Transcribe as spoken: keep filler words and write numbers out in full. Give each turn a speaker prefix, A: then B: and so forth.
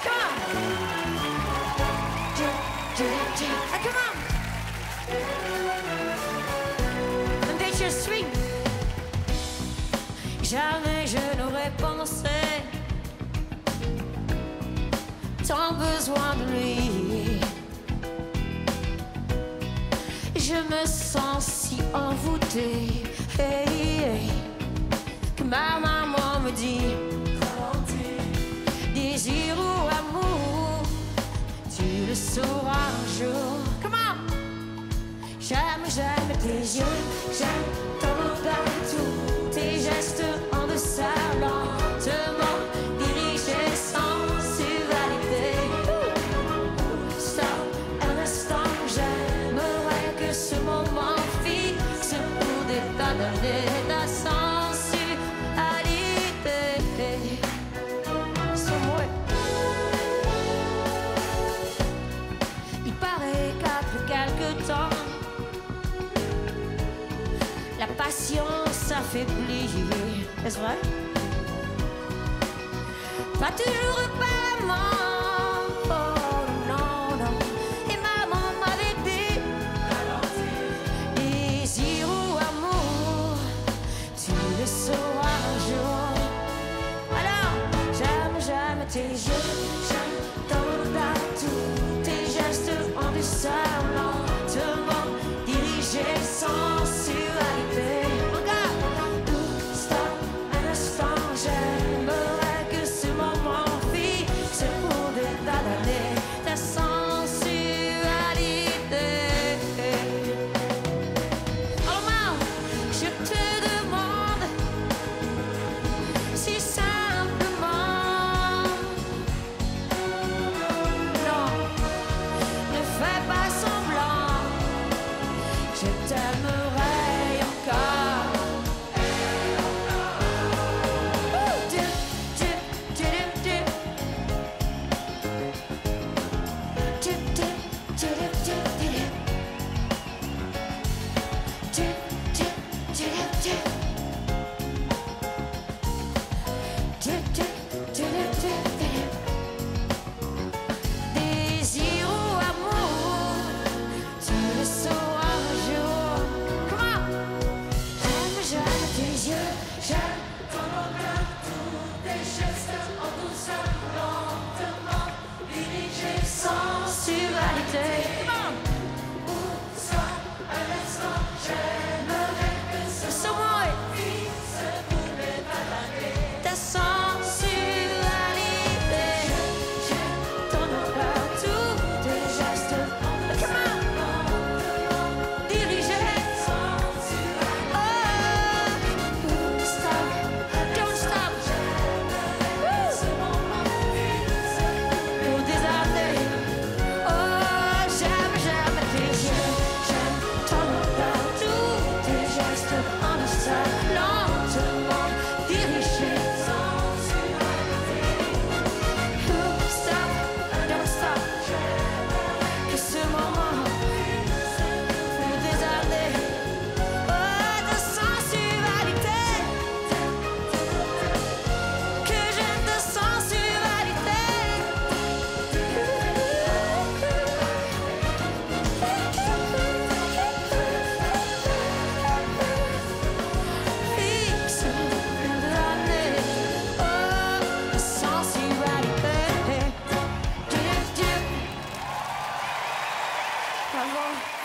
A: come on. Ah, come on. Un beetje swing. Jamais je n'aurais pensé tant besoin de lui. Je me sens si envoûtée, hey, hey, que ma maman me dit: désir ou amour, tu le sauras un jour. Come on. J'aime, j'aime tes yeux, j'aime ton regard et tout, tes gestes en deçà, lentement dirigés sans sensualité. Stop un instant, j'aimerais que ce moment fixe pour dépanner ta sensualité. C'est moi. Il paraît qu'après quelque temps, la patience s'affaiblit. Est-ce vrai? Pas toujours apparemment. Oh non, non. Et maman m'avait dit: désir ou amour, tu le sauras un jour. Alors, j'aime, j'aime tes yeux, j'aime ton regard, tous tes gestes en deçà, lentement dirigés sans sensualité. Regarde, stop un instant, j'aimerais que ce moment fixe pour dépanner ta sensualité. Alors maman, je te demande si simplement, non, ne fais pas semblant, je t'aimerai encore. Ouh, dip, dip, dip, dip. Dip, dip, dip, dip, dip. Dip, dip, dip, dip. Dip, dip, dip, dip, dip. Désir ou amour, tu le sauras un jour. Come on. J'aime, j'aime tes yeux, j'aime ton regard, tous tes gestes en douceur, lentement dirigés sans sensualité. Come on. Où ça, un instant, j'aimerais que ce moment fixe pour dépanner ta sensualité. J'aime ton regard, tous tes gestes. Come on. Dirigés sans sensualité. Oh, stop, don't stop. Woo. Pour des années. Oh, j'aime, j'aime tes yeux, j'aime ton regard, tous tes gestes en deçà, lentement dirigés sans sensualité. Oh, stop, don't stop. Que ce moment pour des années. Oh, ta sensualité. Que j'aime ta sensualité. Fixe pour des années. Oh, ta sensualité. Dip, dip. Bravo.